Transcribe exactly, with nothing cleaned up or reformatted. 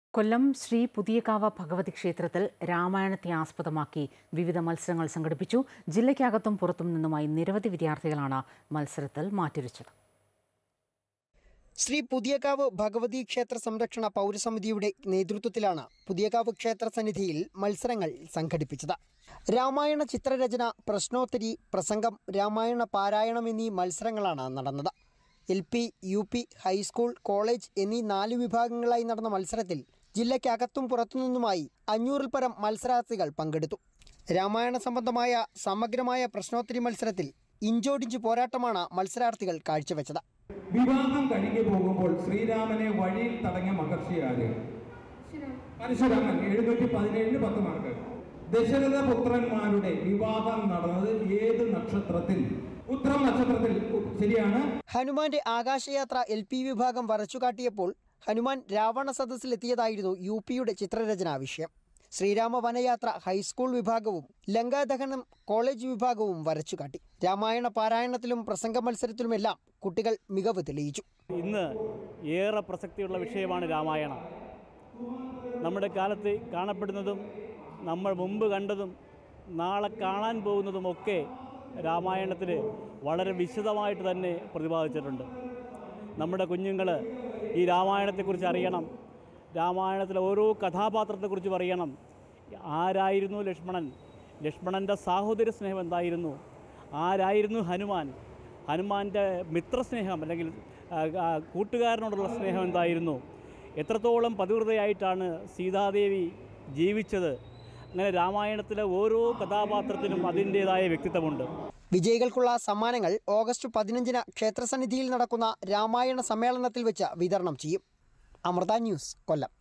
കൊല്ലം ശ്രീ പുതിയകാവ് ഭഗവതി ക്ഷേത്രത്തിൽ രാമായണത്തെ ആസ്പദമാക്കി വിവിധ മത്സരങ്ങൾ സംഘടിപ്പിച്ചു. ജില്ലയ്ക്കകത്തും പുറത്തും നിന്നുമായി നിരവധി വിദ്യാർത്ഥികളാണ് മത്സരത്തിൽ മാറ്റുരച്ചത്. ശ്രീ പുതിയകാവ് ഭഗവതി ക്ഷേത്ര സംരക്ഷണ പൗരസമിതിയുടെ നേതൃത്വത്തിലാണ് പുതിയകാവ് ക്ഷേത്ര സന്നിധിയിൽ മത്സരങ്ങൾ സംഘടിപ്പിച്ചത്. രാമായണ ചിത്രരചന, പ്രശ്നോത്തരി, പ്രസംഗം, രാമായണ പാരായണം എന്നീ മത്സരങ്ങളാണ് നടന്നത്. L P, U P, high school, college എന്നീ നാല് വിഭാഗങ്ങളായി നടന്ന മത്സരത്തിൽ ജില്ലയ്ക്കകത്തും പുറത്തുനിന്നുമായി അഞ്ഞൂറിൽ പരം മത്സരാർത്ഥികൾ പങ്കെടുത്തു. രാമായണ സംബന്ധമായ സമഗ്രമായ പ്രശ്നോത്തരി മത്സരത്തിൽ ഇഞ്ചോടിഞ്ച് പോരാട്ടമാണ് മത്സരാർത്ഥികൾ കാഴ്ചവെച്ചത്. വിവാഹം കഴിഞ്ഞു പോകുമ്പോൾ ശ്രീരാമനെ വഴിയിൽ തടഞ്ഞ മഹർഷിയാര്? പരശുരാമൻ. എഴുന്നൂറ്റി പതിനേഴിന് പത്ത് മാർക്ക്. ദശരഥ പുത്രന്മാരുടെ വിവാഹം നടന്നത് ഏത് നക്ഷത്രത്തിൽ? ഉത്രം നക്ഷത്രത്തിൽ. ശരിയാണ്. ഹനുമാന്റെ ആകാശയാത്ര എൽ പി വിഭാഗം വരച്ചുകാട്ടിയപ്പോൾ ഹനുമാൻ രാവണ സദസ്സിലെത്തിയതായിരുന്നു യു പിയുടെ ചിത്രരചനാ വിഷയം. ശ്രീരാമ വനയാത്ര ഹൈസ്കൂൾ വിഭാഗവും ലങ്കാദഹനം കോളേജ് വിഭാഗവും വരച്ചുകാട്ടി. രാമായണ പാരായണത്തിലും പ്രസംഗ മത്സരത്തിലുമെല്ലാം കുട്ടികൾ മികവ് തെളിയിച്ചു. ഇന്ന് ഏറെ പ്രസക്തിയുള്ള വിഷയമാണ് രാമായണം. നമ്മുടെ കാലത്ത് കാണപ്പെടുന്നതും നമ്മൾ മുമ്പ് കണ്ടതും നാളെ കാണാൻ പോകുന്നതുമൊക്കെ രാമായണത്തിൽ വളരെ വിശദമായിട്ട് തന്നെ പ്രതിപാദിച്ചിട്ടുണ്ട്. നമ്മുടെ കുഞ്ഞുങ്ങൾ ഈ രാമായണത്തെക്കുറിച്ച് അറിയണം. രാമായണത്തിലെ ഓരോ കഥാപാത്രത്തെക്കുറിച്ചും അറിയണം. ആരായിരുന്നു ലക്ഷ്മണൻ? ലക്ഷ്മണൻ്റെ സാഹോദര്യ സ്നേഹം എന്തായിരുന്നു? ആരായിരുന്നു ഹനുമാൻ? ഹനുമാൻ്റെ മിത്രസ്നേഹം അല്ലെങ്കിൽ കൂട്ടുകാരനോടുള്ള സ്നേഹം എന്തായിരുന്നു? എത്രത്തോളം പതിവ്രതയായിട്ടാണ് സീതാദേവി ജീവിച്ചത്? അങ്ങനെ രാമായണത്തിലെ ഓരോ കഥാപാത്രത്തിനും അതിൻ്റേതായ വ്യക്തിത്വമുണ്ട്. വിജയികൾക്കുള്ള സമ്മാനങ്ങൾ ഓഗസ്റ്റ് പതിനഞ്ചിന് ക്ഷേത്രസന്നിധിയിൽ നടക്കുന്ന രാമായണ സമ്മേളനത്തിൽ വെച്ച് വിതരണം ചെയ്യും. അമൃത ന്യൂസ്, കൊല്ലം.